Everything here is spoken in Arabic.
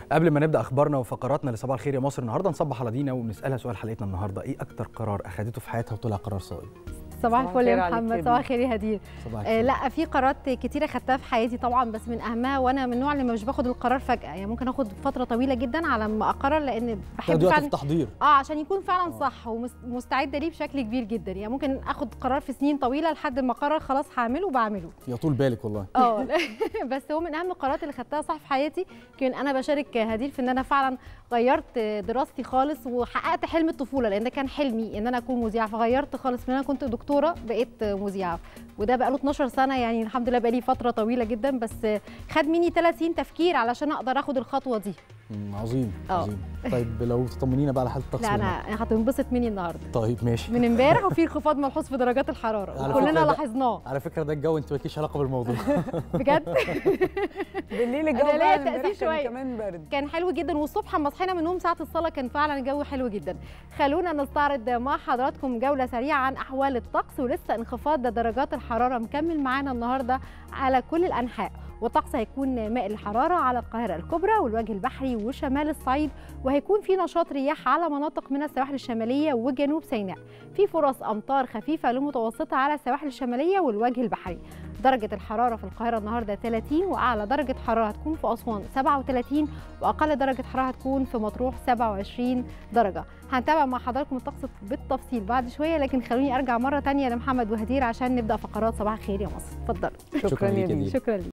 قبل ما نبدا اخبارنا وفقراتنا لصباح الخير يا مصر النهارده نصبح على دينا ونسالها سؤال حلقتنا النهارده، ايه اكتر قرار اخذته في حياتها وطلع قرار صائب؟ صباح الفل يا محمد. صباح الخير يا هدير. لا، في قرارات كتيره خدتها في حياتي طبعا، بس من اهمها وانا من النوع اللي مش باخد القرار فجاه، يعني ممكن اخد فتره طويله جدا على ما اقرر، لان بحب فعلا التحضير عشان يكون فعلا صح ومستعده ليه بشكل كبير جدا. يعني ممكن اخد قرار في سنين طويله لحد ما اقرر خلاص هعمله وبعمله. يا طول بالك والله. بس هو من اهم القرارات اللي خدتها صح في حياتي. كان انا بشارك هدير في ان انا فعلا غيرت دراستي خالص وحققت حلم الطفوله، لان ده كان حلمي ان انا اكون مذيعه، فغيرت خالص من انا كنت دكتوره بقيت مذيعه، وده بقى له 12 سنه. يعني الحمد لله بقى لي فتره طويله جدا، بس خد مني 3 سنين تفكير علشان اقدر اخد الخطوه دي. عظيم عظيم. طيب لو تطمنينا بقى على حاله الطقس. لا انا هتنبسط مني النهارده. طيب ماشي. من امبارح وفي انخفاض ملحوظ في درجات الحراره وكلنا لاحظناه. على فكره ده الجو انت مالكيش علاقه بالموضوع. بجد. بالليل الجو كان كمان برد، كان حلو جدا، والصبح لما صحينا من النوم ساعه الصلاه كان فعلا الجو حلو جدا. خلونا نستعرض مع حضراتكم جوله سريعه عن احوال الطقس، ولسه انخفاض درجات الحراره مكمل معانا النهارده على كل الانحاء، والطقس هيكون مائل الحراره على القاهره الكبرى والوجه البحري وشمال الصعيد، وهيكون في نشاط رياح على مناطق من السواحل الشماليه وجنوب سيناء. في فرص امطار خفيفه لمتوسطه على السواحل الشماليه والوجه البحري. درجه الحراره في القاهره النهارده 30، واعلى درجه حراره هتكون في اسوان 37، واقل درجه حراره هتكون في مطروح 27 درجه. هنتابع مع حضراتكم الطقس بالتفصيل بعد شويه، لكن خلوني ارجع مره ثانيه لمحمد وهدير عشان نبدا فقرات صباح الخير يا مصر. اتفضلوا. شكرا ليك. شكرا ليك.